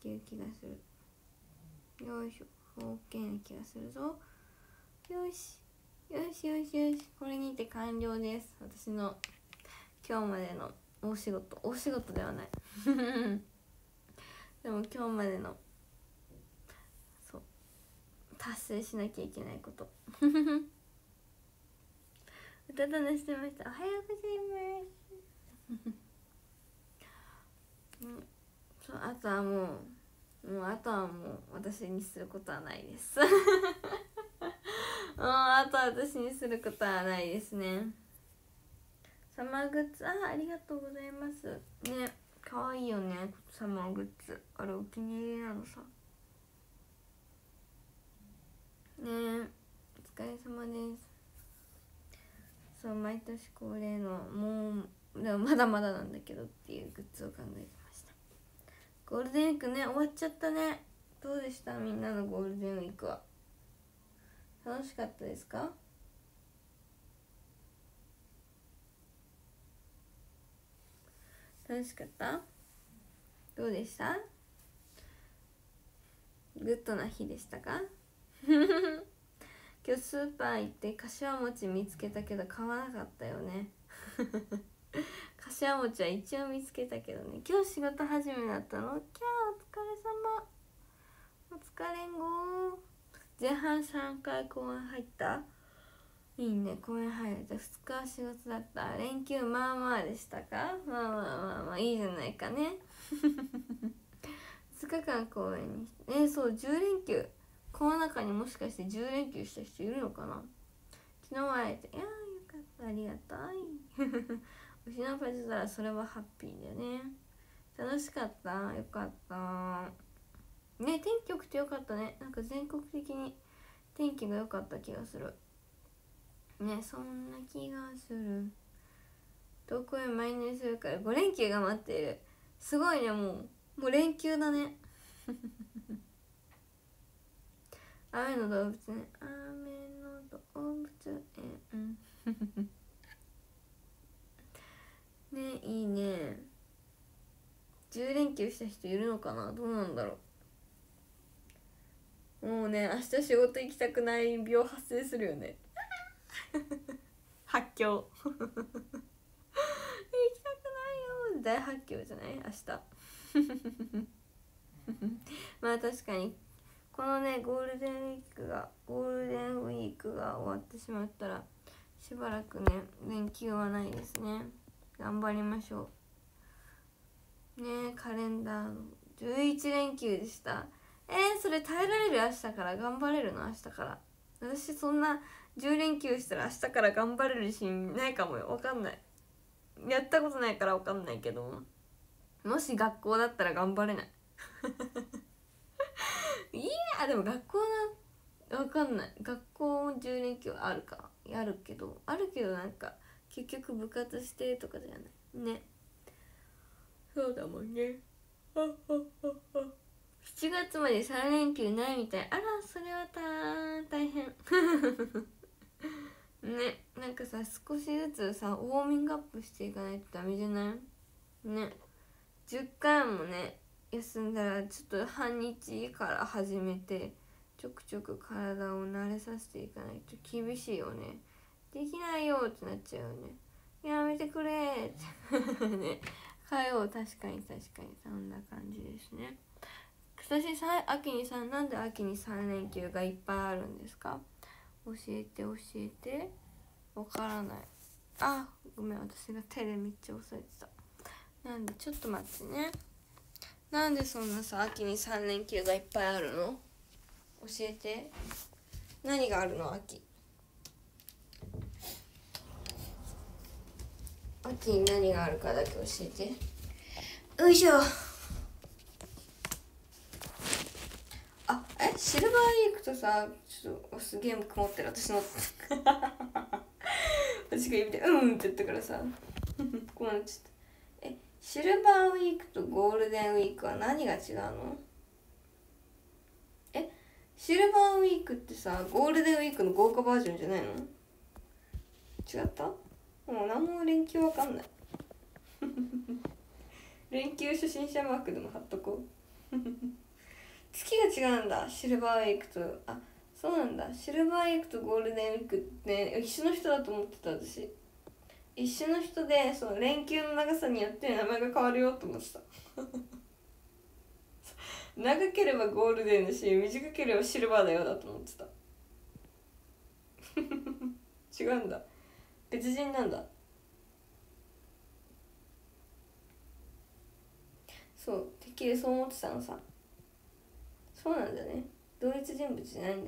ていう気がする。よいしょ、OK な気がするぞ。よしよしよしよし、これにて完了です。私の今日までの大仕事ではないでも今日までのそう達成しなきゃいけないこと歌となしてました。おはようございますそう、あとはもう私にすることはないですあとは私にすることはないですね。サマーグッズ、ありがとうございますね。かわいいよね、サマーグッズ。あれお気に入りなのさね。お疲れ様です。そう、毎年恒例の、もうでもまだまだなんだけどっていうグッズを考えてました。ゴールデンウィークね、終わっちゃったね。どうでした、みんなのゴールデンウィークは。楽しかったですか？楽しかった？どうでした？グッドな日でしたか？今日スーパー行って柏餅見つけたけど買わなかったよね柏餅は一応見つけたけどね。今日仕事始めだったの。キャー、お疲れ様。お疲れんごー。前半3回公演入った。いいね、公演入れた。2日は仕事だった。連休まあまあでしたか？まあいいじゃないかね2日間公演にしてそう、10連休。この中にもしかして10連休した人いるのかな。昨日会えて、いやーよかった、ありがたい推しのパチしたらそれはハッピーだよね。楽しかった、よかったね。天気良くてよかったね。なんか全国的に天気が良かった気がするね。そんな気がする。東京へ毎日するから5連休が待っている。すごいね、もう連休だね雨の動物園、雨の動物園ね、いいね。10連休した人いるのかな。どうなんだろう。もうね、明日仕事行きたくない病発生するよね発狂行きたくないよ、大発狂じゃない明日まあ確かにこのねゴールデンウィークが終わってしまったらしばらくね連休はないですね。頑張りましょうね。カレンダーの11連休でした。それ耐えられる？明日から頑張れるの？明日から。私そんな10連休したら明日から頑張れる自信ないかもよ。わかんない、やったことないからわかんないけど、もし学校だったら頑張れないいやでも学校な、わかんない。学校10連休あるか、あるけどなんか結局部活してとかじゃないね。そうだもんね7月まで3連休ないみたい。あら、それは大変ね。なんかさ、少しずつさウォーミングアップしていかないとダメじゃないね。10回もね休んだらちょっと半日から始めてちょくちょく体を慣れさせていかないと厳しいよね。できないよってなっちゃうよね。やめてくれってね。火曜、確かにそんな感じですね。私なんで秋に3連休がいっぱいあるんですか？教えて。わからない。あ、ごめん、私が手でめっちゃ押さえてた。なんでちょっと待ってね。なんでそんなさ秋に3連休がいっぱいあるの？教えて。何があるの？秋に何があるかだけ教えて。よいしょ。シルバーウィークとさ、ちょっとすげえ曇ってる私の私が指でって言ったからさこうなっちゃった。シルバーウィークとゴールデンウィークは何が違うの？シルバーウィークってさゴールデンウィークの豪華バージョンじゃないの？違った？もう何も連休わかんない連休初心者マークでも貼っとこう月が違うんだ。シルバーウィークと、あ、そうなんだ。シルバーウィークとゴールデンウィークって一緒の人だと思ってた。私一緒の人で、その連休の長さによって名前が変わるよと思ってた。長ければゴールデンだし、短ければシルバーだよだと思ってた。違うんだ。別人なんだ。そう、てっきりそう思ってたのさ。そうなんだね。同一人物じゃないんだ。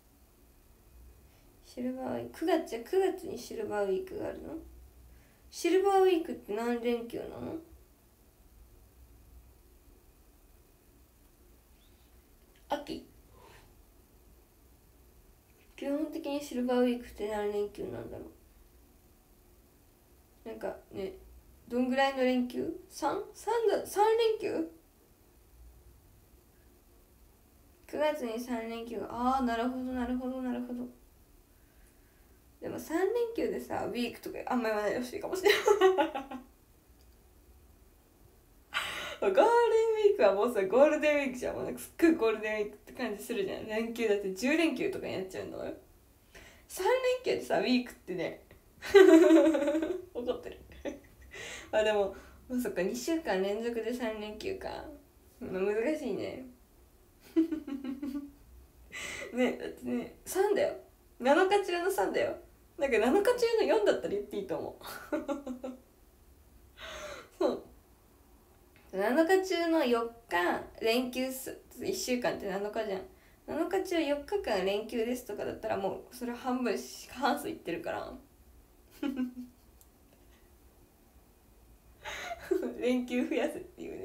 シルバーウィーク、9月、9月にシルバーウィークがあるの？シルバーウィークって何連休なの？秋。基本的にシルバーウィークって何連休なんだろう。なんかね、どんぐらいの連休？ 3？ 3連休？ 9 月に3連休が、ああ、なるほどなるほどなるほど。でも3連休でさ、ウィークとかあんま言わないでほしいかもしれない。ゴールデンウィークはもうさ、ゴールデンウィークじゃん。もうなんかすっごいゴールデンウィークって感じするじゃん。連休だって10連休とかになっちゃうのよ。3連休でさ、ウィークってね。怒ってる。あ、でも、まあ、そっか、2週間連続で3連休か。まあ、難しいね。ね、だってね、3だよ。7日中の3だよ。なんか7日中の4だったら言っていいと思う。そう。7日中の4日連休1週間って7日じゃん。7日中4日間連休ですとかだったらもうそれ半分過半数いってるから。連休増やすっていうね。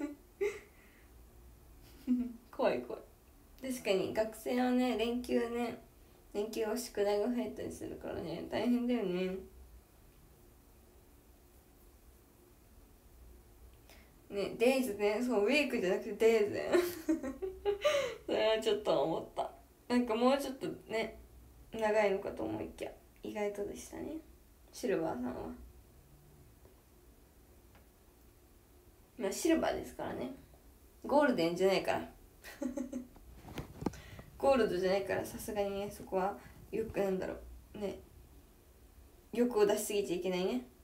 怖い怖い。確かに学生はね、連休は宿題が増えたりするからね、大変だよね。ね、デイズね、そう、ウィークじゃなくてデイズね。それはちょっと思った。なんかもうちょっとね、長いのかと思いきや意外とでしたね、シルバーさんは。まあシルバーですからね。ゴールデンじゃないから。ゴールドじゃないから、さすがにね、そこはよくなんだろうね、欲を出しすぎちゃいけないね。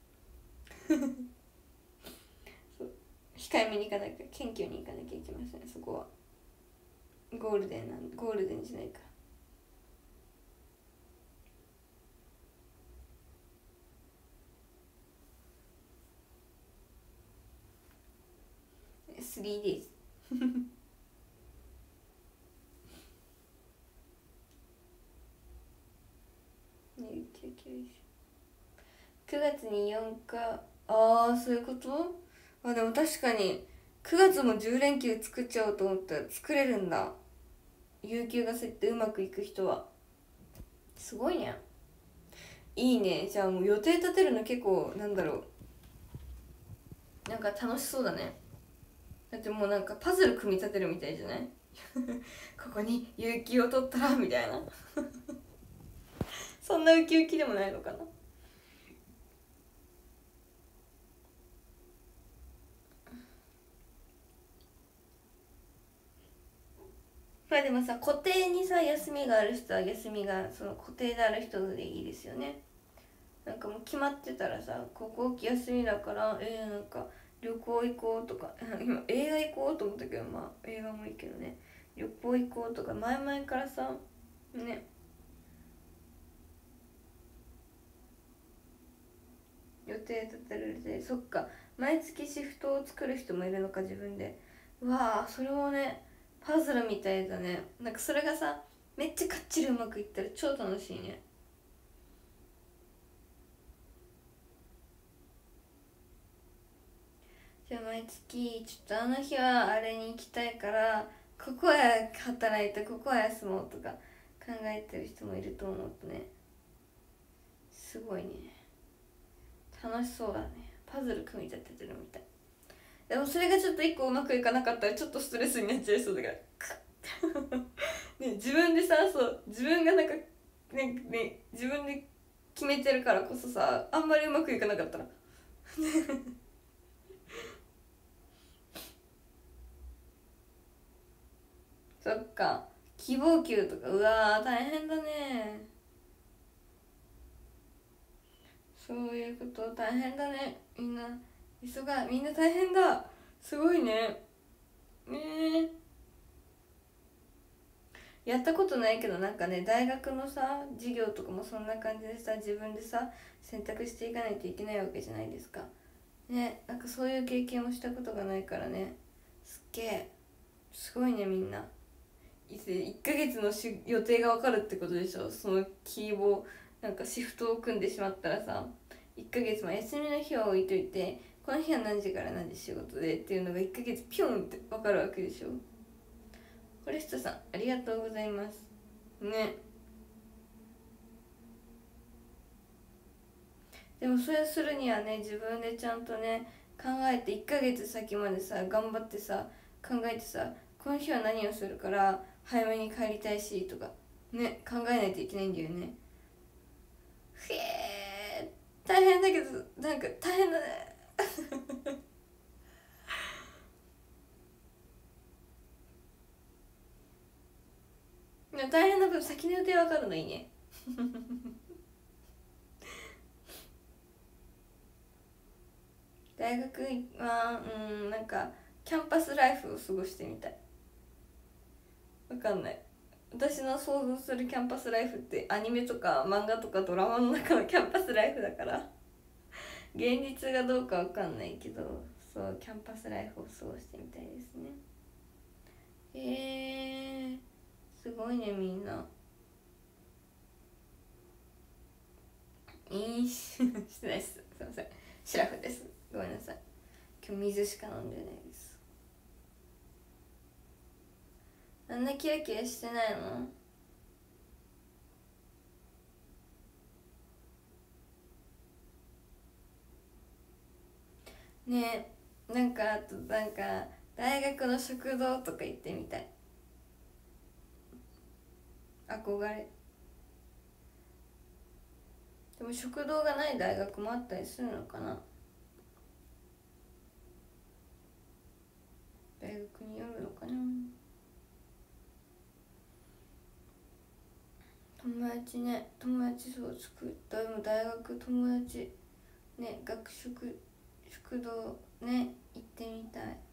そう、控えめにいかなきゃ、謙虚にいかなきゃいけません、そこは。ゴールデンじゃないから。3days。 9月に4日、ああ、そういうこと。あ、でも確かに9月も10連休作っちゃおうと思ったら作れるんだ。有給が設定うまくいく人はすごいね。いいね。じゃあもう予定立てるの結構なんだろう、なんか楽しそうだね。だってもうなんかパズル組み立てるみたいじゃない？ここに有給を取ったらみたいな。そんなウキウキでもないのかな。まあでもさ、固定にさ休みがある人は休みがその固定である人でいいですよね。なんかもう決まってたらさ、ここ休みだからなんか旅行行こうとか、今映画行こうと思ったけど、まあ映画もいいけどね、旅行行こうとか前々からさね、予定立てられて、そっか、毎月シフトを作る人もいるのか、自分で。うわあ、それもね、パズルみたいだね。なんかそれがさ、めっちゃかっちりうまくいったら超楽しいね。じゃあ毎月ちょっとあの日はあれに行きたいからここは働いてここは休もうとか考えてる人もいると思うとね、すごいね、楽しそうだね。パズル組み立ててるみたい。でもそれがちょっと一個うまくいかなかったらちょっとストレスになっちゃいそうだから。ね、自分でさ、そう自分がなんか自分で決めてるからこそさ、あんまりうまくいかなかったらそっか、希望給とか、うわー大変だね。そういうこと、大変だね。みんなみんな大変だ。すごいね。やったことないけど、なんかね、大学のさ授業とかもそんな感じでさ、自分でさ選択していかないといけないわけじゃないですかね。なんかそういう経験をしたことがないからね、すっげえすごいね。みんな1ヶ月の予定が分かるってことでしょ。そのキーボなんかシフトを組んでしまったらさ、1ヶ月も休みの日は置いといて、この日は何時から何時仕事でっていうのが1ヶ月ピョンって分かるわけでしょ。フォレストさんありがとうございますね。でもそれするにはね、自分でちゃんとね考えて、1ヶ月先までさ頑張ってさ考えてさ、この日は何をするから早めに帰りたいしとかね、考えないといけないんだよね。へえ、大変だけど、なんか大変だね。大変な分先の予定わかるのいいね。大学はなんかキャンパスライフを過ごしてみたい。わかんない。私の想像するキャンパスライフってアニメとか漫画とかドラマの中のキャンパスライフだから、現実がどうかわかんないけど、そうキャンパスライフを過ごしてみたいですね。すごいねみんな。してないです、すいません。シラフです、ごめんなさい。今日水しか飲んでないです。あんなキラキラしてないの？ねえ、なんかあとなんか大学の食堂とか行ってみたい。憧れ。でも食堂がない大学もあったりするのかな。大学によるのかな。友達ね、友達そう作った。でも大学友達ね、食堂ね行ってみたい。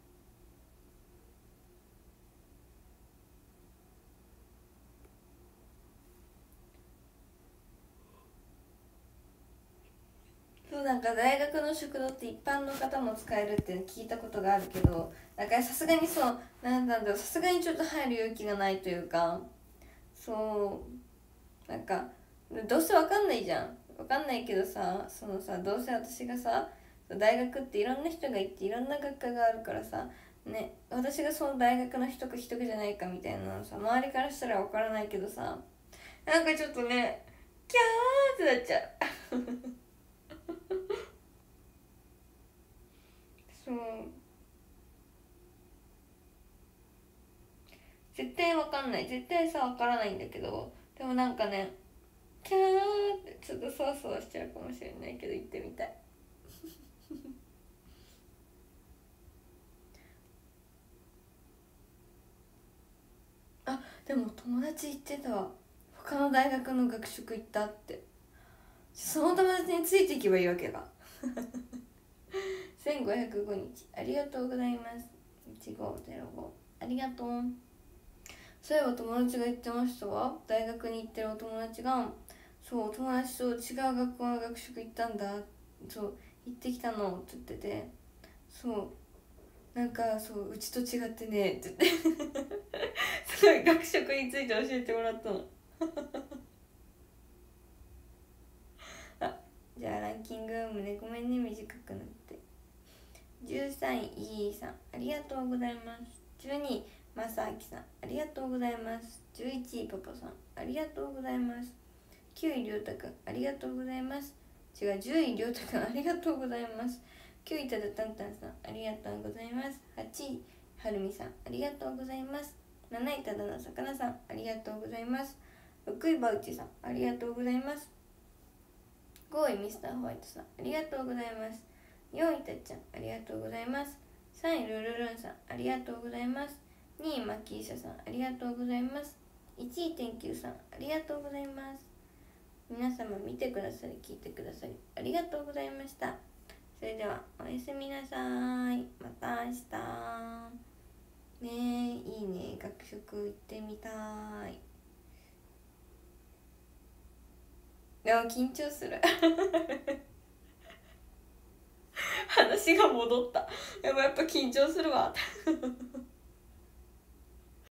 そう、なんか大学の食堂って一般の方も使えるって聞いたことがあるけど、だからさすがにそうなんだろう、さすがにちょっと入る勇気がないというか、そうなんかどうせわかんないじゃん。わかんないけどさ、そのさ、どうせ私がさ、大学っていろんな人がいていろんな学科があるからさね、私がその大学の人か人かじゃないかみたいなのさ、周りからしたらわからないけどさ、なんかちょっとね、キャーってなっちゃう。そう、絶対わかんない、絶対さわからないんだけど、でもなんかね、キャーってちょっとそわそわしちゃうかもしれないけど行ってみたい。あ、でも友達言ってたわ、他の大学の学食行ったって。その友達についていけばいいわけが。1505日ありがとうございます。1505ありがとう。そういえば友達が言ってましたわ、大学に行ってるお友達が、そう友達と違う学校の学食行ったんだ、そう行ってきたのって言ってて、そうなんかそううちと違ってねって言ってすごい学食について教えてもらったの。あ、じゃあランキングごめんね短くなって。13位イーさんありがとうございます。12位まさあきさんありがとうございます。11位パパさんありがとうございます。9位りょうたくんありがとうございます。違う、10位りょうたくんありがとうございます。9位ただたんたんさんありがとうございます。8位はるみさんありがとうございます。7位ただのさかなさんありがとうございます。6位ばうちさんありがとうございます。5位ミスターホワイトさんありがとうございます。4位たっちゃんありがとうございます。3位ルルルンさんありがとうございます。 2位マキーシャさんありがとうございます。1位天球さんありがとうございます。皆様見てくださり聞いてくださりありがとうございました。それではおやすみなさい。また明日ね。いいね、学食行ってみたい。でも緊張する話が戻った。でもやっぱ緊張するわ